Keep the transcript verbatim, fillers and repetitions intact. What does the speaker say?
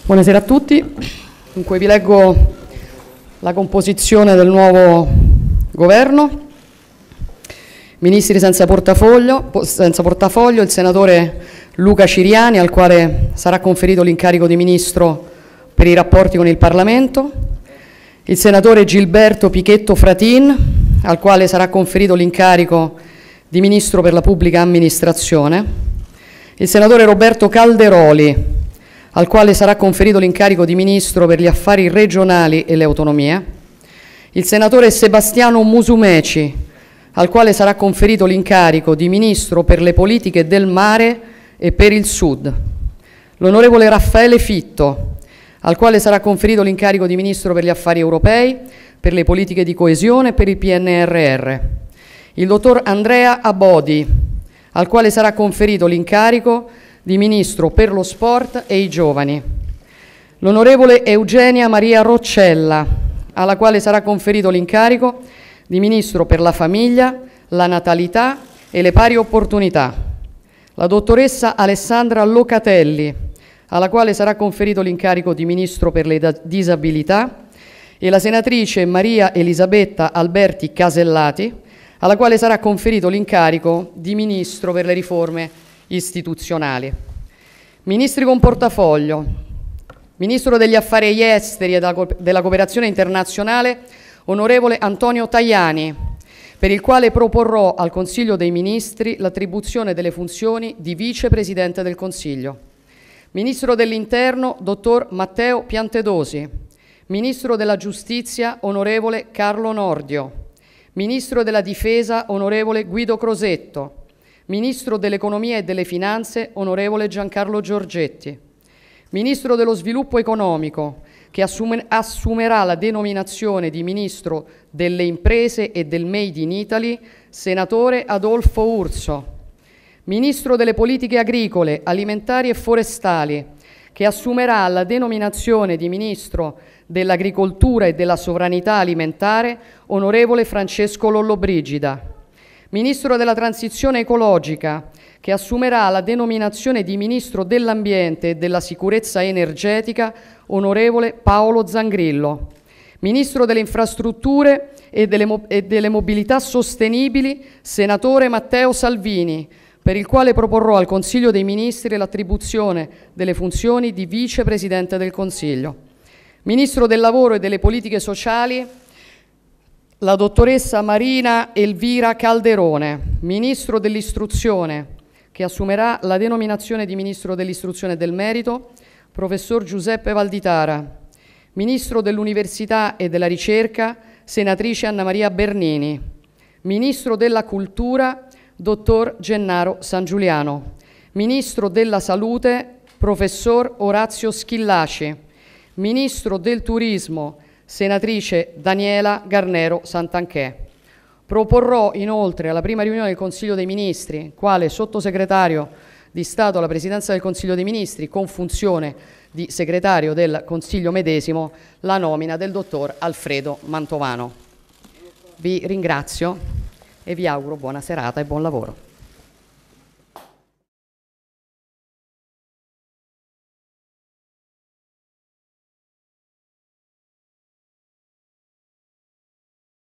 Buonasera a tutti. Dunque vi leggo la composizione del nuovo governo. Ministri senza portafoglio, senza portafoglio, il senatore Luca Ciriani, al quale sarà conferito l'incarico di ministro per i rapporti con il Parlamento, il senatore Gilberto Pichetto Fratin, al quale sarà conferito l'incarico di ministro per la pubblica amministrazione, il senatore Roberto Calderoli, al quale sarà conferito l'incarico di ministro per gli affari regionali e le autonomie, il senatore Sebastiano Musumeci, al quale sarà conferito l'incarico di ministro per le politiche del mare e per il Sud, l'onorevole Raffaele Fitto, al quale sarà conferito l'incarico di ministro per gli affari europei, per le politiche di coesione e per il P N R R, il dottor Andrea Abodi, al quale sarà conferito l'incarico di ministro per lo sport e i giovani, l'onorevole Eugenia Maria Roccella, alla quale sarà conferito l'incarico di ministro per la famiglia, la natalità e le pari opportunità, la dottoressa Alessandra Locatelli, alla quale sarà conferito l'incarico di ministro per le disabilità, e la senatrice Maria Elisabetta Alberti Casellati, alla quale sarà conferito l'incarico di ministro per le riforme istituzionali. Ministri con portafoglio: Ministro degli Affari Esteri e della Cooperazione Internazionale, onorevole Antonio Tajani, per il quale proporrò al Consiglio dei Ministri l'attribuzione delle funzioni di Vicepresidente del Consiglio. Ministro dell'Interno, dottor Matteo Piantedosi. Ministro della Giustizia, onorevole Carlo Nordio. Ministro della Difesa, onorevole Guido Crosetto. Ministro dell'Economia e delle Finanze, onorevole Giancarlo Giorgetti. Ministro dello Sviluppo Economico, che assume, assumerà la denominazione di Ministro delle Imprese e del Made in Italy, senatore Adolfo Urso. Ministro delle Politiche Agricole, Alimentari e Forestali, che assumerà la denominazione di Ministro dell'Agricoltura e della Sovranità Alimentare, onorevole Francesco Lollobrigida. Ministro della Transizione Ecologica, che assumerà la denominazione di Ministro dell'Ambiente e della Sicurezza Energetica, onorevole Paolo Zangrillo. Ministro delle Infrastrutture e delle, mo- e delle Mobilità Sostenibili, senatore Matteo Salvini, per il quale proporrò al Consiglio dei Ministri l'attribuzione delle funzioni di Vicepresidente del Consiglio. Ministro del Lavoro e delle Politiche Sociali, la dottoressa Marina Elvira Calderone. Ministro dell'Istruzione, che assumerà la denominazione di Ministro dell'Istruzione e del Merito, professor Giuseppe Valditara. Ministro dell'Università e della Ricerca, senatrice Anna Maria Bernini. Ministro della Cultura, dottor Gennaro Sangiuliano. Ministro della Salute, professor Orazio Schillaci. Ministro del Turismo, senatrice Daniela Garnero Santanchè. Proporrò inoltre alla prima riunione del Consiglio dei Ministri, quale sottosegretario di Stato alla Presidenza del Consiglio dei Ministri, con funzione di segretario del Consiglio medesimo, la nomina del dottor Alfredo Mantovano. Vi ringrazio e vi auguro buona serata e buon lavoro.